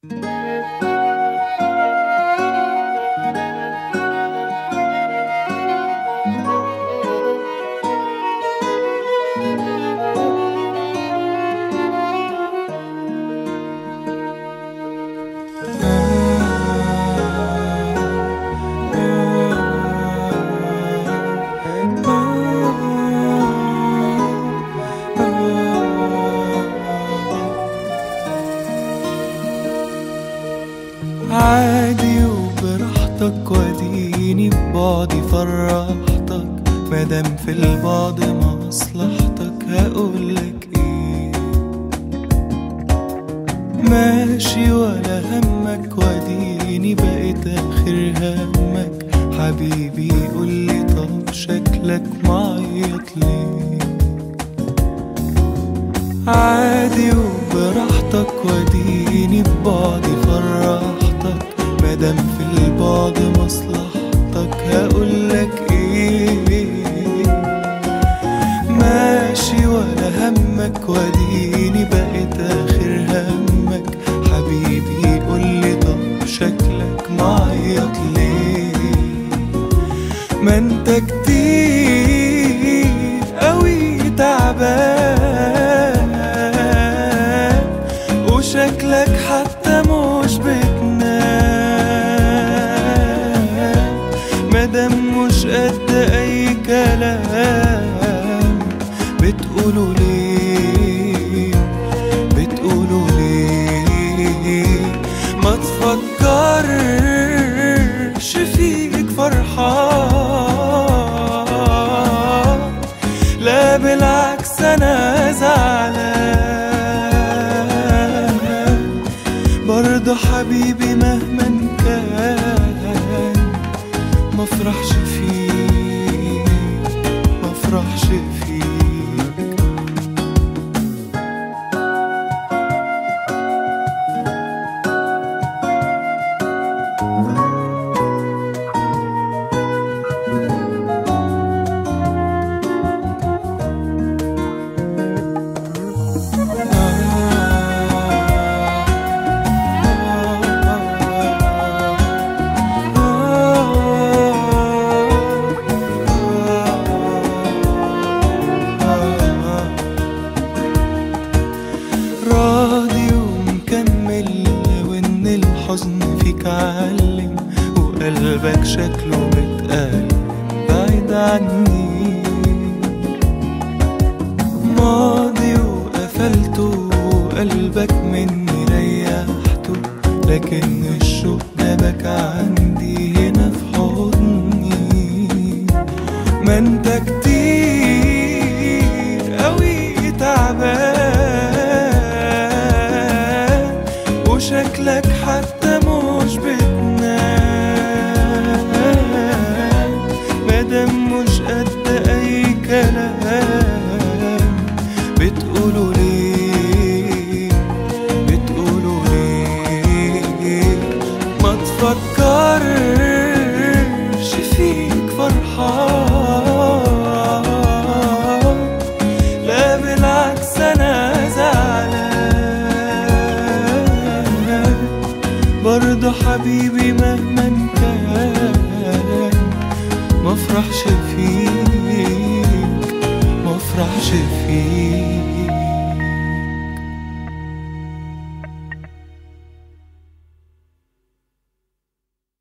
عادي وبراحتك واديني ببعدي فرحتك، مادام في البعد مصلحتك هقولك ايه. ماشي ولا همك واديني بقيت اخر همك، حبيبي قولي طب شكلك معيط ليه. عادي وبراحتك واديني ببعدي فرحتك، مادام في البعد مصلحتك هقولك ايه. ماشي ولا همك واديني بقيت اخر همك، حبيبي قولي طب شكلك معيط ليه. ما انت كتير قوي تعبان، وشكلك حتى مش بتنام، مادام مش قد اي كلام بتقولوا ليه، بتقولوا ليه. ما تفكرش فيك فرحان، لا بالعكس انا زعلان برضه حبيبي مهما كان مفرحش فيك، مفرحش فيك. راضي ومكمل وان الحزن فيك علم، وقلبك شكله متألم بعيد عني. ماضي وقفلته وقلبك مني ريحته، لكن الشوق جابك عندي هنا في حضني. ما انت كتير قوي تعبان، وشكلك حتى مش بتنام، مادام مش قد اي كلام بتقولوا ليه، بتقولوا ليه. ما تفكرش فيك فرحان، لا بالعكس انا زعلان برضه حبيبي مهما كان مفرحش فيك، مفرحش فيك.